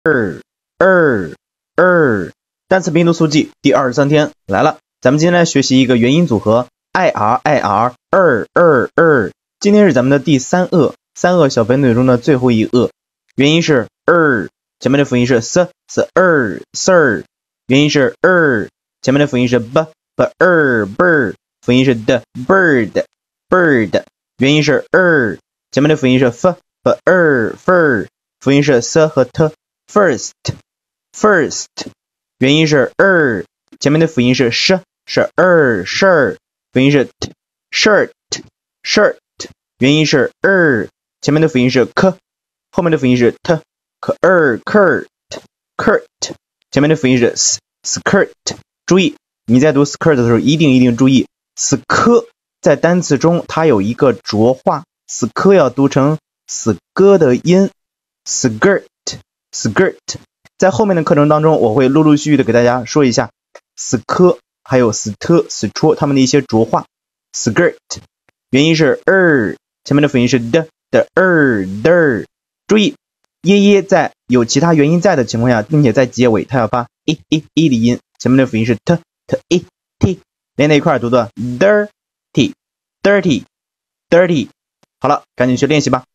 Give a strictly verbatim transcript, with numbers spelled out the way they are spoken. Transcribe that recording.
二二二，单词拼读速记第二十三天来了，咱们今天来学习一个元音组合 i r i r 二二二。今天是咱们的第三恶，三恶小分队中的最后一恶，元音是二，前面的辅音是 s s 二 sir， 元音是二，前面的辅音是 b b 二 bird， 辅音是 d bird bird， 元音是二，前面的辅音是 f f 二 fur， 辅音是 s 和 t first first， 元音是二，前面的辅音是 sh 是二 shirt， 辅音是 t shirt shirt， 元音是二，前面的辅音是 k， 后面的辅音是 t k 二 kurt kurt， 前面的辅音是 s skirt。 注意你在读 skirt 的时候一定一定注意 sk 在单词中它有一个浊化， sk 要读成 sk 的音 skirt skirt。 在后面的课程当中我会陆陆续续的给大家说一下 sk 还有 st st 它们的一些浊化。 skirt 元音是二，前面的辅音是 d 的二 der。 注意耶耶在有其他元音在的情况下，并且在结尾它要发 e e e 的音，前面的辅音是 t t e t， 连在一块读的 dirty dirty dirty。 好了，赶紧去练习吧。